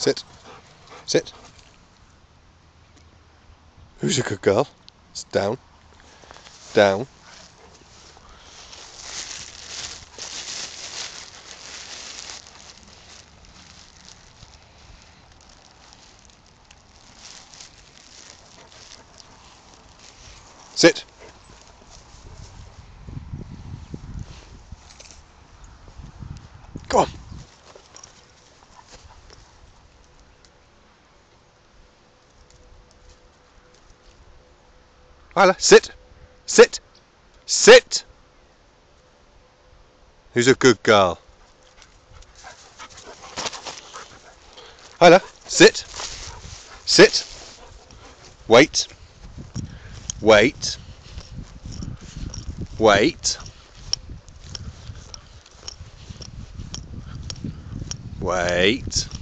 Sit. Sit. Who's a good girl? It's down. Down. Sit. Go on. Islah, sit. Sit. Sit. Who's a good girl? Islah, sit. Sit. Wait. Wait. Wait. Wait.